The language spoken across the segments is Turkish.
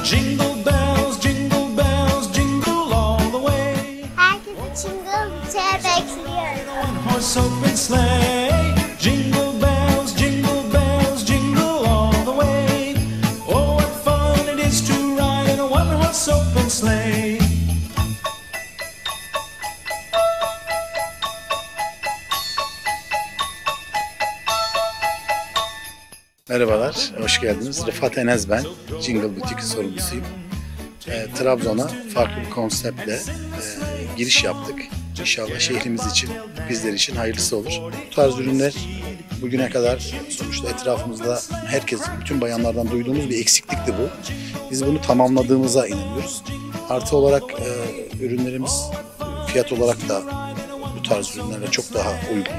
jingle bells, jingle all the way. Herkesi Çingıl bekliyorum. One horse open sleigh. Jingle bells, jingle all the way. Oh, what fun it is to ride in a one horse open sleigh. Merhabalar, hoş geldiniz. Rıfat Enes ben, Jingle Butik sorumlusuyum. Trabzon'a farklı bir konseptle giriş yaptık. İnşallah şehrimiz için, bizler için hayırlısı olur. Bu tarz ürünler bugüne kadar sonuçta etrafımızda herkes, bütün bayanlardan duyduğumuz bir eksiklikti bu. Biz bunu tamamladığımıza inanıyoruz. Artı olarak ürünlerimiz fiyat olarak da bu tarz ürünlerle çok daha uygun.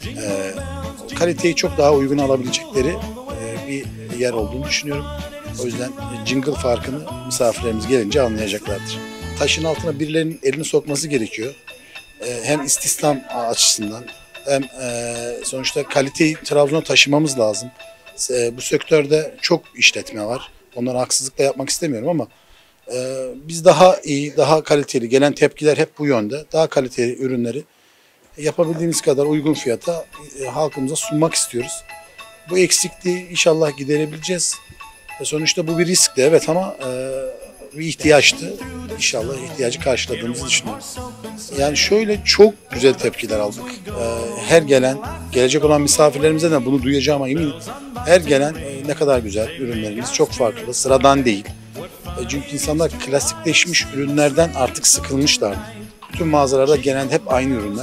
Kaliteyi çok daha uygun alabilecekleri bir yer olduğunu düşünüyorum. O yüzden jingle farkını misafirlerimiz gelince anlayacaklardır. Taşın altına birilerinin elini sokması gerekiyor. Hem istihdam açısından hem sonuçta kaliteyi Trabzon'a taşımamız lazım. Bu sektörde çok işletme var. Onlara haksızlık da yapmak istemiyorum ama biz daha iyi, daha kaliteli, gelen tepkiler hep bu yönde. Daha kaliteli ürünleri yapabildiğimiz kadar uygun fiyata halkımıza sunmak istiyoruz. Bu eksikliği inşallah giderebileceğiz. Sonuçta bu bir riskti evet ama bir ihtiyaçtı. İnşallah ihtiyacı karşıladığımızı düşünüyorum. Yani şöyle çok güzel tepkiler aldık. Her gelen, gelecek olan misafirlerimize de bunu duyacağıma eminim. Her gelen ne kadar güzel ürünlerimiz, çok farklı, sıradan değil. Çünkü insanlar klasikleşmiş ürünlerden artık sıkılmışlardı. Bütün mağazalarda genelde hep aynı ürünler.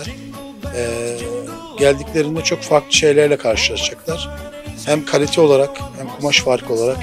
Geldiklerinde çok farklı şeylerle karşılaşacaklar. Hem kalite olarak hem kumaş farkı olarak.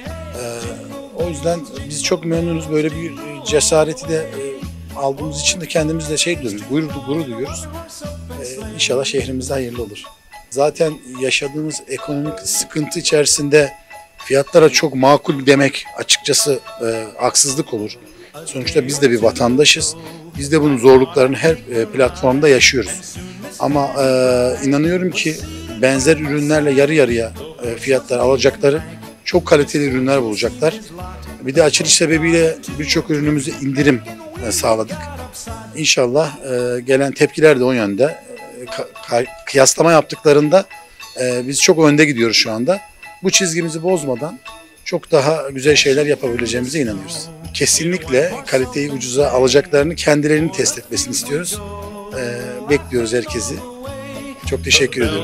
O yüzden biz çok memnunuz. Böyle bir cesareti de aldığımız için de kendimiz de gurur duyuyoruz. İnşallah şehrimizde hayırlı olur. Zaten yaşadığımız ekonomik sıkıntı içerisinde fiyatlara çok makul demek açıkçası haksızlık olur. Sonuçta biz de bir vatandaşız. Biz de bunun zorluklarını her platformda yaşıyoruz. Ama inanıyorum ki benzer ürünlerle yarı yarıya fiyatlar alacakları çok kaliteli ürünler bulacaklar. Bir de açılış sebebiyle birçok ürünümüze indirim sağladık. İnşallah gelen tepkiler de o yönde. Kıyaslama yaptıklarında biz çok önde gidiyoruz şu anda. Bu çizgimizi bozmadan çok daha güzel şeyler yapabileceğimize inanıyoruz. Kesinlikle kaliteyi ucuza alacaklarını kendilerinin test etmesini istiyoruz. Bekliyoruz herkesi. Çok teşekkür ediyorum.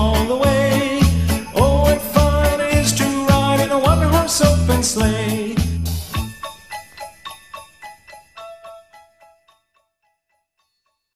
Sleigh.